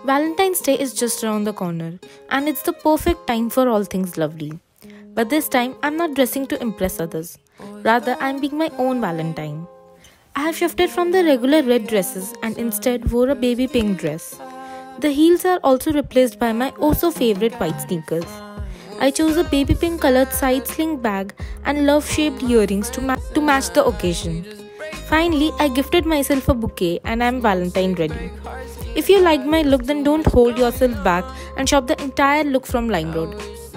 Valentine's Day is just around the corner, and it's the perfect time for all things lovely. But this time, I'm not dressing to impress others. Rather, I'm being my own Valentine. I have shifted from the regular red dresses and instead wore a baby pink dress. The heels are also replaced by my oh so favorite white sneakers. I chose a baby pink colored side sling bag and love shaped earrings to match the occasion. Finally, I gifted myself a bouquet and I'm Valentine ready. If you liked my look, then don't hold yourself back and shop the entire look from LimeRoad.